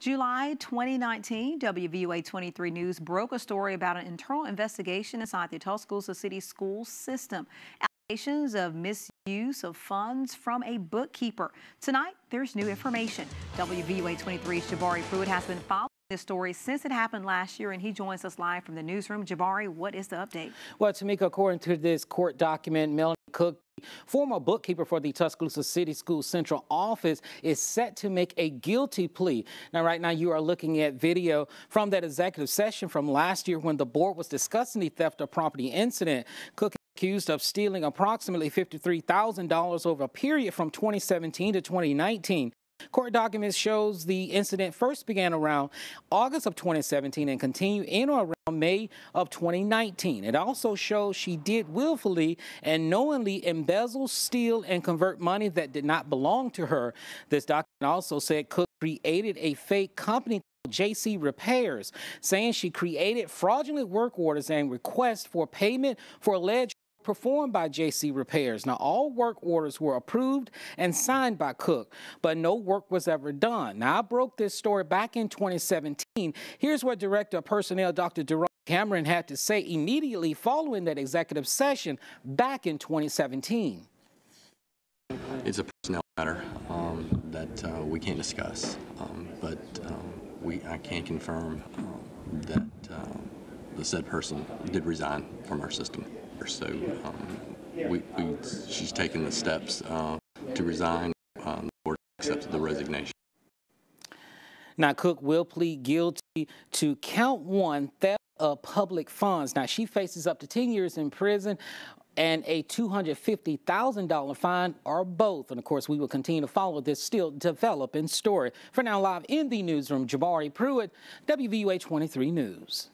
July 2019, WVUA 23 News broke a story about an internal investigation inside the Tuscaloosa City Schools system. Allegations of misuse of funds from a bookkeeper. Tonight, there's new information. WVUA 23's Jabari Pruitt has been following this story since it happened last year, and he joins us live from the newsroom. Jabari, what is the update? Well, Tamika, according to this court document, Melanie Cook, former bookkeeper for the Tuscaloosa City Schools Central Office, is set to make a guilty plea. Now, right now, you are looking at video from that executive session from last year when the board was discussing the theft of property incident. Cook is accused of stealing approximately $53,000 over a period from 2017 to 2019. Court documents shows the incident first began around August of 2017 and continued in or around May of 2019. It also shows she did willfully and knowingly embezzle, steal, and convert money that did not belong to her. This document also said Cook created a fake company called JC Repairs, saying she created fraudulent work orders and requests for payment for alleged performed by JC Repairs. Now, all work orders were approved and signed by Cook, but no work was ever done. Now, I broke this story back in 2017. Here's what Director of Personnel Dr. Jerome Cameron had to say immediately following that executive session back in 2017. It's a personnel matter that we can't discuss, but I can confirm that the said person did resign from our system. So she's taken the steps to resign. The board accepted the resignation. Now, Cook will plead guilty to count one, theft of public funds. Now, she faces up to 10 years in prison and a $250,000 fine, or both. And of course, we will continue to follow this still developing story. For now, live in the newsroom, Jabari Pruitt, WVUA 23 News.